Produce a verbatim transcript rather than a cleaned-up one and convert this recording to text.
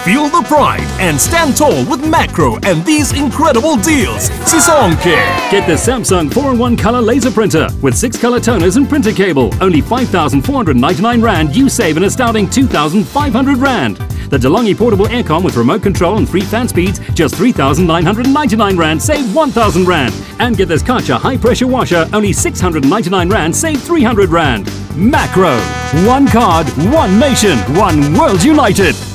Feel the pride and stand tall with Macro and these incredible deals. Sisonke. Get the Samsung four in one color laser printer with six color toners and printer cable. Only five thousand four hundred ninety-nine rand. You save an astounding two thousand five hundred rand. The DeLonghi portable aircon with remote control and three fan speeds, just three thousand nine hundred ninety-nine rand. Save one thousand rand. And get this Karcher high pressure washer. Only six hundred ninety-nine rand. Save three hundred rand. Macro. One card, one nation, one world united.